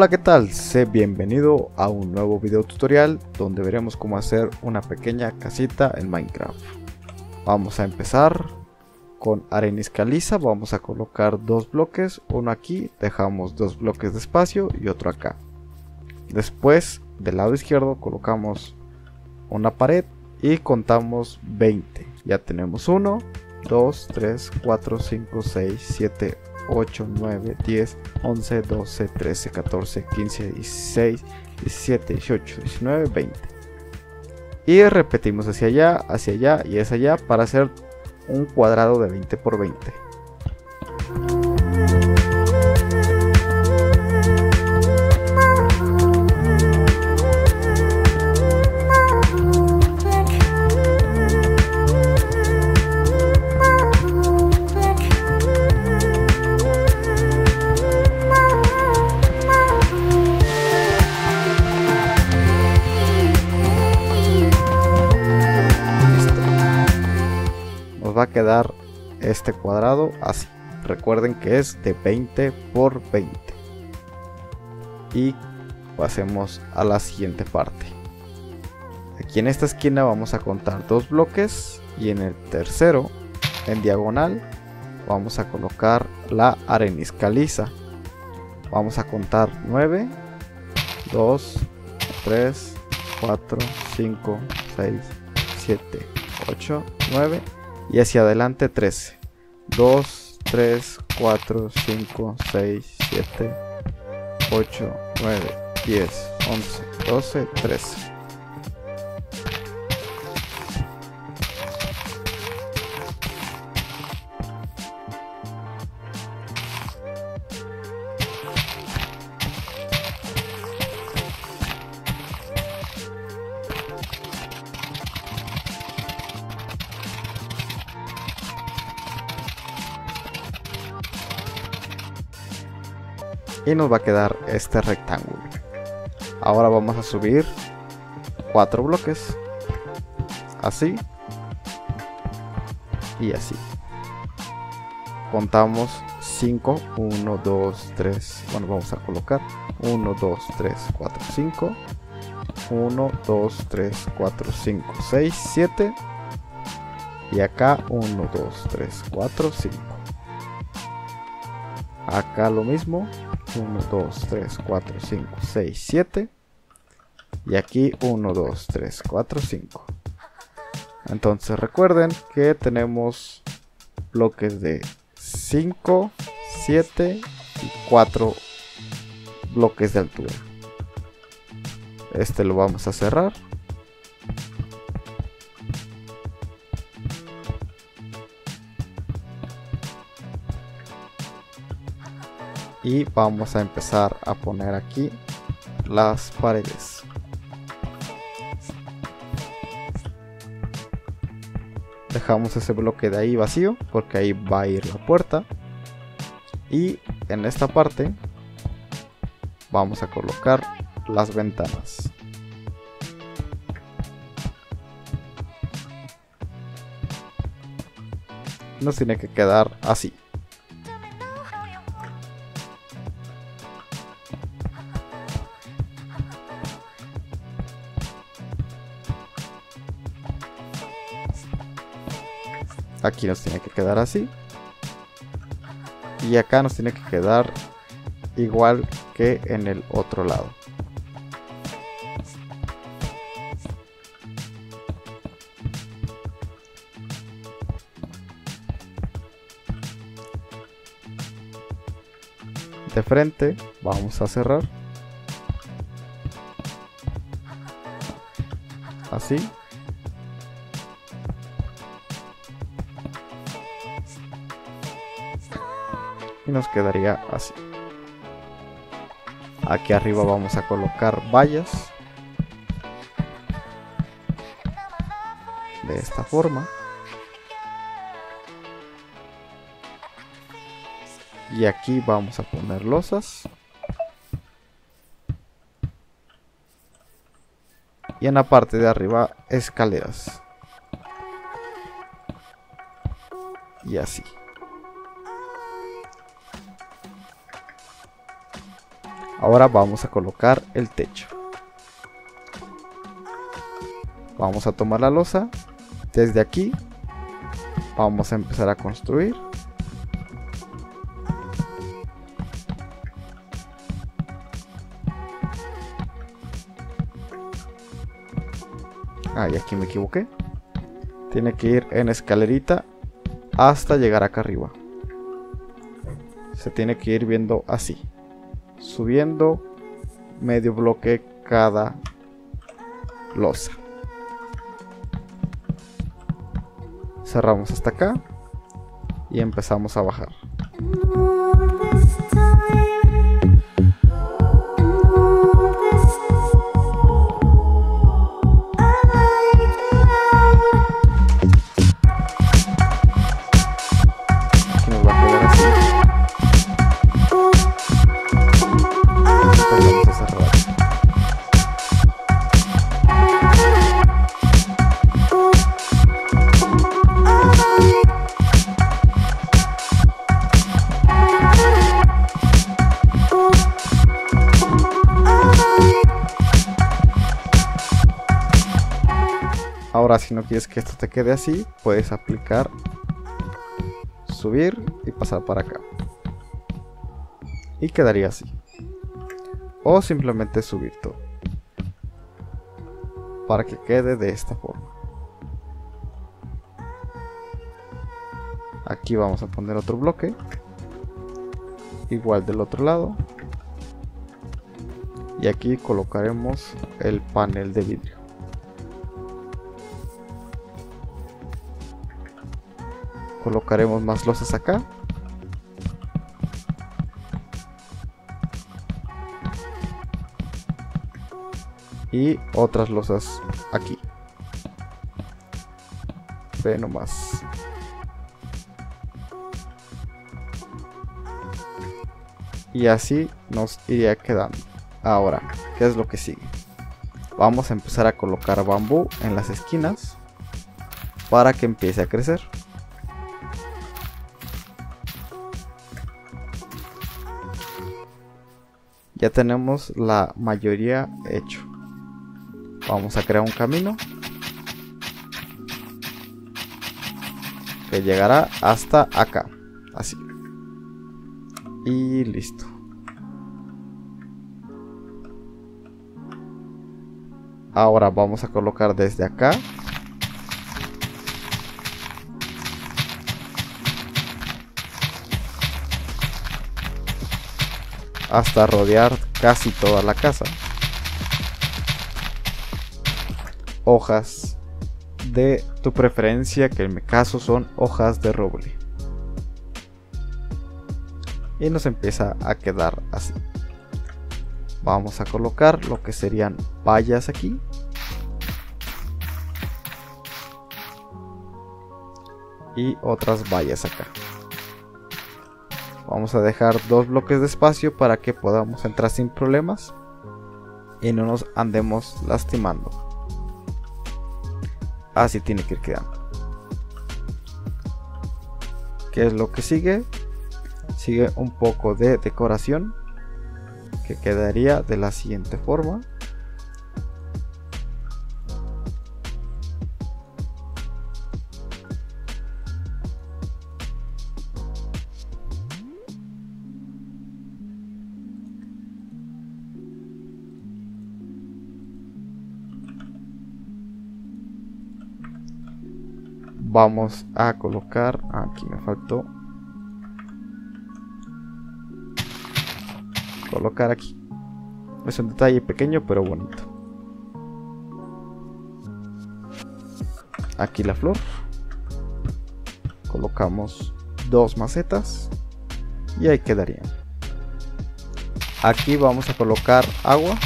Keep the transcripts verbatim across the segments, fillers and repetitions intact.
Hola, ¿qué tal? Sé bienvenido a un nuevo video tutorial donde veremos cómo hacer una pequeña casita en Minecraft. Vamos a empezar con arenis caliza. Vamos a colocar dos bloques, uno aquí, dejamos dos bloques de espacio y otro acá. Después del lado izquierdo colocamos una pared y contamos veinte. Ya tenemos uno, dos, tres, cuatro, cinco, seis, siete, ocho, nueve, diez, once, doce, trece, catorce, quince, dieciséis, diecisiete, dieciocho, diecinueve, veinte. Y repetimos hacia allá, hacia allá y hacia allá para hacer un cuadrado de veinte por veinte. Va a quedar este cuadrado así. Recuerden que es de veinte por veinte. Y pasemos a la siguiente parte. Aquí en esta esquina vamos a contar dos bloques y en el tercero, en diagonal, vamos a colocar la arenis caliza. Vamos a contar nueve, dos, tres, cuatro, cinco, seis, siete, ocho, nueve. Y hacia adelante trece. dos, tres, cuatro, cinco, seis, siete, ocho, nueve, diez, once, doce, trece. Y nos va a quedar este rectángulo. Ahora vamos a subir cuatro bloques, así y así. Contamos cinco, uno, dos, tres. Bueno, vamos a colocar uno, dos, tres, cuatro, cinco, uno, dos, tres, cuatro, cinco, seis, siete. Y acá uno, dos, tres, cuatro, cinco. Acá lo mismo, uno, dos, tres, cuatro, cinco, seis, siete. Y aquí uno, dos, tres, cuatro, cinco. Entonces recuerden que tenemos bloques de cinco, siete y cuatro bloques de altura. Este lo vamos a cerrar. Y vamos a empezar a poner aquí las paredes. Dejamos ese bloque de ahí vacío porque ahí va a ir la puerta. Y en esta parte vamos a colocar las ventanas. Nos tiene que quedar así. Aquí nos tiene que quedar así. Y acá nos tiene que quedar igual que en el otro lado. De frente vamos a cerrar. Así. Y nos quedaría así. Aquí arriba vamos a colocar vallas de esta forma. Y aquí vamos a poner losas. Y en la parte de arriba escaleras. Y así. Ahora vamos a colocar el techo. Vamos a tomar la losa. Desde aquí vamos a empezar a construir. Ah, y aquí me equivoqué. Tiene que ir en escalerita hasta llegar acá arriba. Se tiene que ir viendo así, subiendo medio bloque cada losa. Cerramos hasta acá y empezamos a bajar. Ahora, si no quieres que esto te quede así, puedes aplicar, subir y pasar para acá. Y quedaría así. O simplemente subir todo, para que quede de esta forma. Aquí vamos a poner otro bloque. Igual del otro lado. Y aquí colocaremos el panel de vidrio. Colocaremos más losas acá. Y otras losas aquí. Ve nomás. Y así nos iría quedando. Ahora, ¿qué es lo que sigue? Vamos a empezar a colocar bambú en las esquinas para que empiece a crecer. Ya tenemos la mayoría hecho. Vamos a crear un camino que llegará hasta acá, así. Y listo. Ahora vamos a colocar desde acá hasta rodear casi toda la casa hojas de tu preferencia, que en mi caso son hojas de roble, y nos empieza a quedar así. Vamos a colocar lo que serían vallas aquí y otras vallas acá. Vamos a dejar dos bloques de espacio para que podamos entrar sin problemas y no nos andemos lastimando. Así tiene que ir quedando. ¿Qué es lo que sigue? Sigue un poco de decoración, que quedaría de la siguiente forma. Vamos a colocar, aquí me faltó colocar aquí. Es un detalle pequeño pero bonito. Aquí la flor. Colocamos dos macetas y ahí quedarían. Aquí vamos a colocar agua.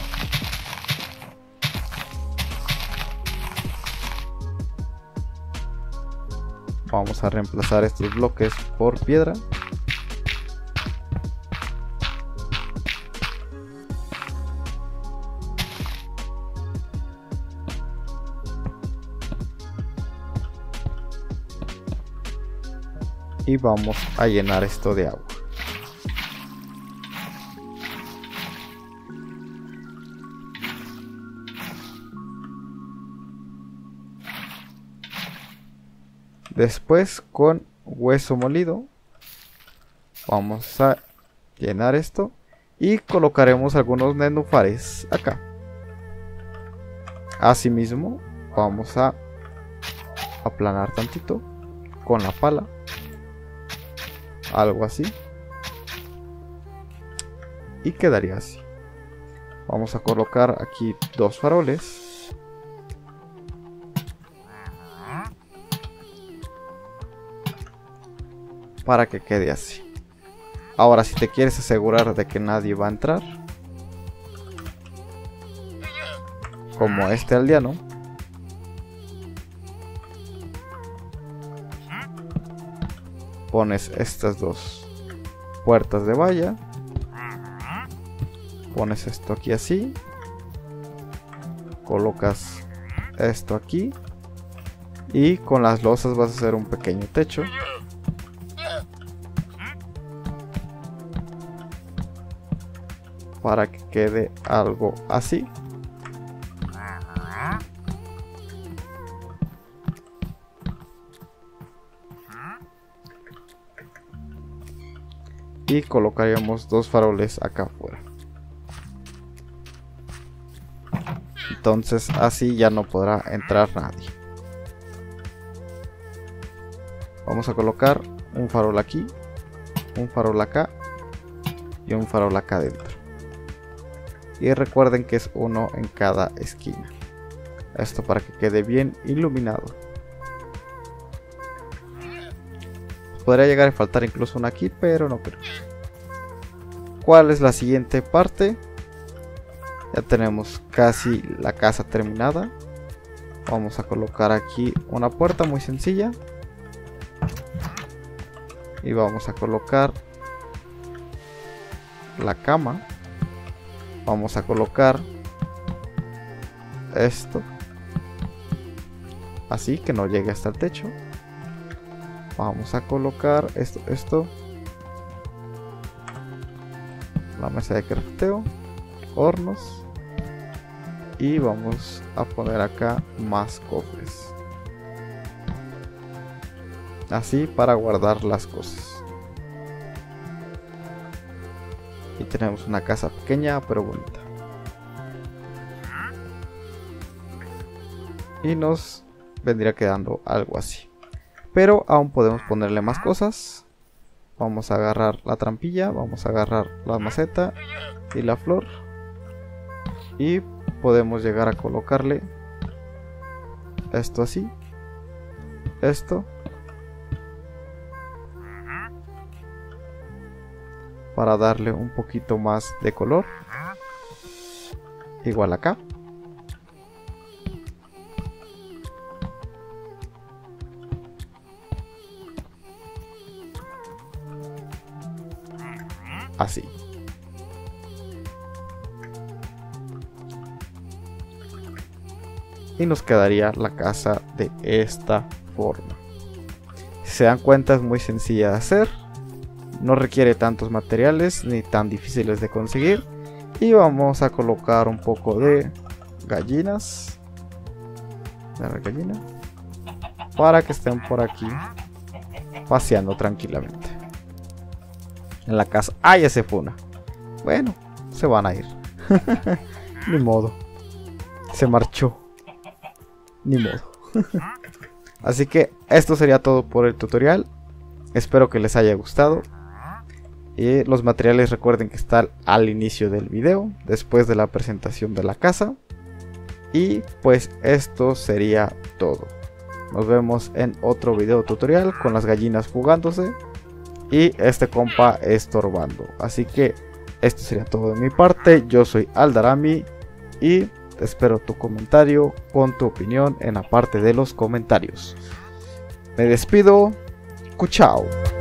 Vamos a reemplazar estos bloques por piedra. Y vamos a llenar esto de agua. Después con hueso molido vamos a llenar esto y colocaremos algunos nenúfares acá. Asimismo vamos a aplanar tantito con la pala, algo así, y quedaría así. Vamos a colocar aquí dos faroles para que quede así. Ahora, si te quieres asegurar de que nadie va a entrar, como este aldeano, pones estas dos puertas de valla, pones esto aquí así, colocas esto aquí y con las losas vas a hacer un pequeño techo. Para que quede algo así. Y colocaríamos dos faroles acá afuera. Entonces así ya no podrá entrar nadie. Vamos a colocar un farol aquí, un farol acá y un farol acá dentro. Y recuerden que es uno en cada esquina. Esto para que quede bien iluminado. Podría llegar a faltar incluso una aquí, pero no creo. ¿Cuál es la siguiente parte? Ya tenemos casi la casa terminada. Vamos a colocar aquí una puerta muy sencilla. Y vamos a colocar la cama. Vamos a colocar esto así que no llegue hasta el techo. Vamos a colocar esto, esto, la mesa de crafteo, hornos, y vamos a poner acá más cofres, así para guardar las cosas. Y tenemos una casa pequeña pero bonita. Y nos vendría quedando algo así. Pero aún podemos ponerle más cosas. Vamos a agarrar la trampilla, vamos a agarrar la maceta y la flor. Y podemos llegar a colocarle esto así. Esto. Para darle un poquito más de color. Igual acá. Así. Y nos quedaría la casa de esta forma. Si se dan cuenta, es muy sencilla de hacer. No requiere tantos materiales ni tan difíciles de conseguir. Y vamos a colocar un poco de gallinas. De la gallina. Para que estén por aquí paseando tranquilamente. En la casa. ¡Ah, ya se fue una! Bueno, se van a ir. Ni modo. Se marchó. Ni modo. Así que esto sería todo por el tutorial. Espero que les haya gustado. Y los materiales recuerden que están al inicio del video, después de la presentación de la casa. Y pues esto sería todo. Nos vemos en otro video tutorial con las gallinas fugándose y este compa estorbando. Así que esto sería todo de mi parte. Yo soy Aldarami y espero tu comentario con tu opinión en la parte de los comentarios. Me despido. Chao.